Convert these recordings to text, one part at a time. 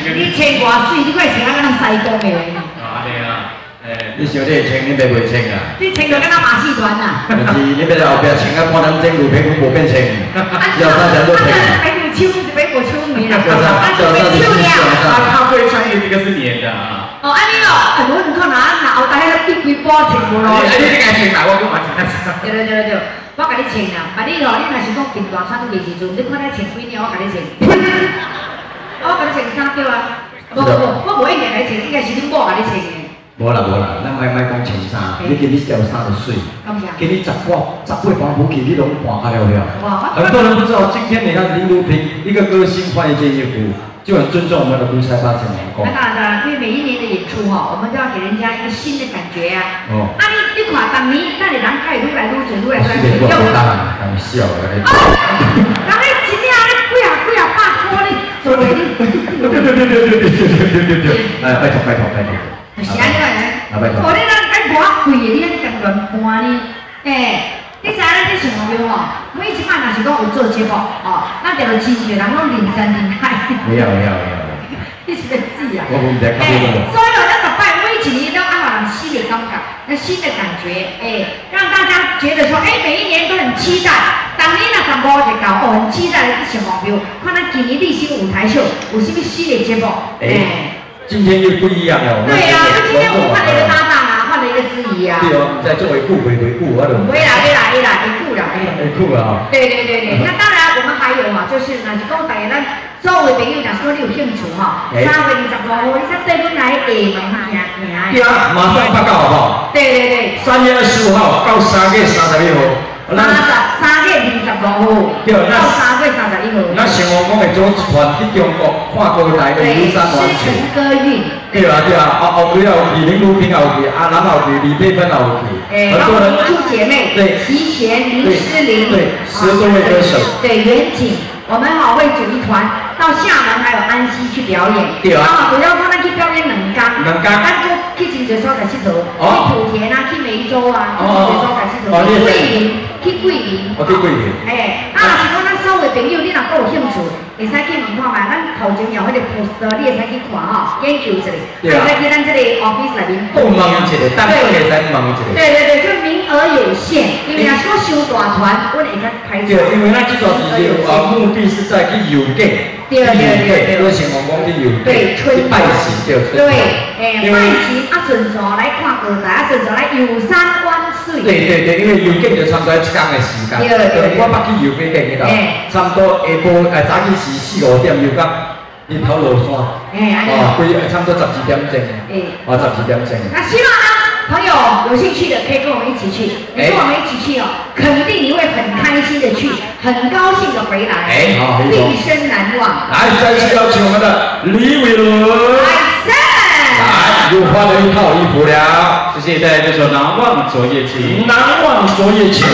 你穿偌水，你快穿啊，敢若西公的。 啊，对啊。 你想你会穿，你袂袂穿啊？ 你穿到敢若马戏团呐？ 就是你要来后壁穿啊，半点钟牛皮裤无变穿，要三条都穿。 白骨秋是白骨秋没啦， 啊， 就白秋了。 他会穿衣服，这个是粘的啊。 哦，安尼哦，我唔看哪后台迄个规包穿无咯。 你这个穿哪？我讲嘛穿得少。 对，我甲你穿啦，把你哦，你若是讲平大餐的时阵，你看咱穿几年，我甲你穿。我甲你穿啥叫啊？无，我无一定来穿，应该是恁某甲你穿的。 无啦，咱莫讲穿衫，你今日条衫就水，今日18磅补给你拢换啊了。很多人不知道，今天你看林如萍一个歌星换一件衣服，就很尊重我们的卢才八成员工。 那当然了，因为每一年的演出哈，我们都要给人家一个新的感觉啊。哦。啊，你看当年，那你人开愈来愈准，愈来愈准， 又当笑了。 人家真正几啊百块你做袂你。对。 哎，拜托。 是安尼个，哦，你咱爱偌贵的，你安尼咁乱搬呢？你知影咱这想目标吼，每一摆若是讲有做节目，哦，咱就要真侪人拢人山人海。 不要。 你是要死啊？ 我唔知讲咩咯。 所以咱就摆每一年都安排人新的感觉，那新的感觉，让大家觉得说，每一年都很期待。当年那15就到，很期待的想目标，看咱今年例行舞台秀有什么新的节目， 今天又不一样了。 对啊，今天我换了一个搭档啊，换了一个司仪啊。 对哦，再作为顾回顾，我都。 回来，顾了。 顾了啊。 对。那当然，我们还有嘛，就是若是讲大家咱所有朋友，若是讲你有兴趣哈，3月25号，你才对阮来厦门行。 对啊，马上报告好不好？ 对。 3月25号到3月31号。 3月25号。 对， 到3月31号。 那成功讲会组一团去中国看歌台的庐山完全。 歌运。 对啊，后尾有去林如萍有去，南有去，李佩芬有去，很多人。 祝姐妹。对。齐贤、林诗玲。对 ，10多位歌手。 对，远景。我们好会组一团到厦门还有安溪去表演， 对啊， 不要说咱去表演2天，咱就去真侪所在佚佗，去莆田啊，去梅州啊，去真侪所在佚佗，去桂林， 去桂林， 若是讲咱所有朋友，你若阁有兴趣，会使去问看卖，咱头前有迄个 poster， 你会使去看吼，研究一下，会使去咱这个 office 内面。 问一下，当然会使问一下。 对，就名额有限，因为若说收大团，阮会较排除。 对，因为咱这段时间目的是在去游街， 对， 我想讲去游街，去拜神，对。 拜神顺序来看歌台，顺序来游山玩水。对， 因为游街就差不多1天的时间。对，我捌去游街街迄度，差不多下晡早起是4、5点游到日头落山，差不多12点钟，12点钟。 那希望呢，朋友有兴趣的可以跟我们一起去，你跟我们一起去哦，肯定你会很开心的去，很高兴的回来，毕生难忘。 来，再次邀请我们的李伟伦。来，又换了一套衣服了。 谢谢，带来这首《难忘昨夜情》。 难忘昨夜情。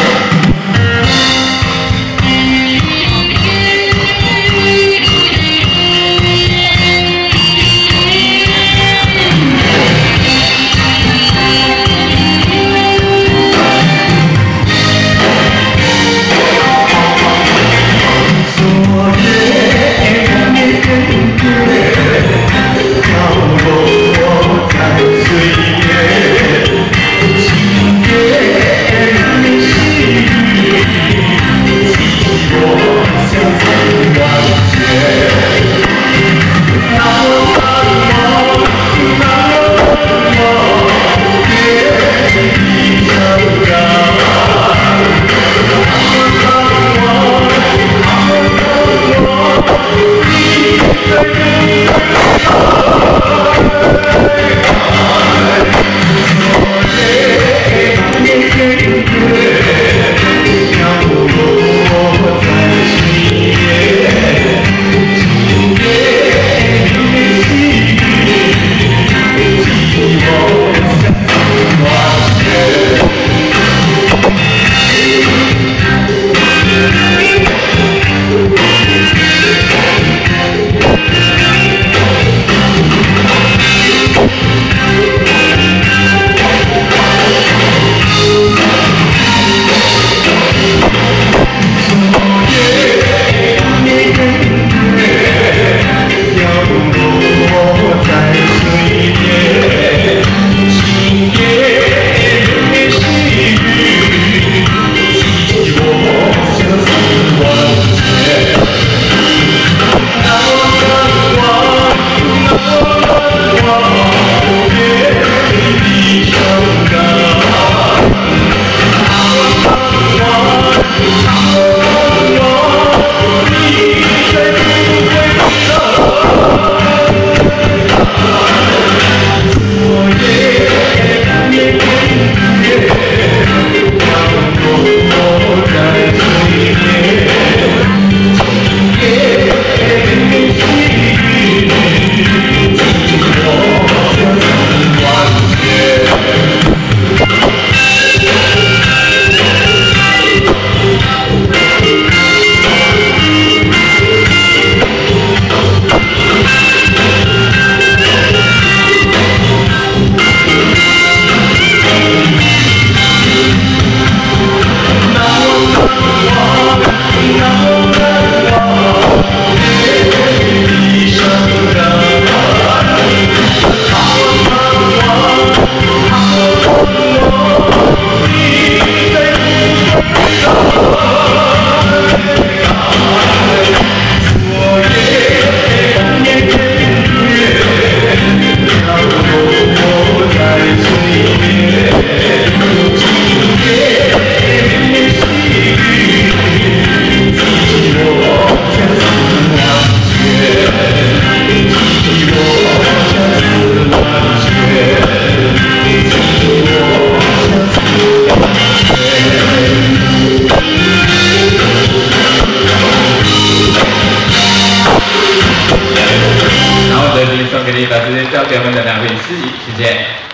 力，把时间交给我们的两位司仪，谢谢。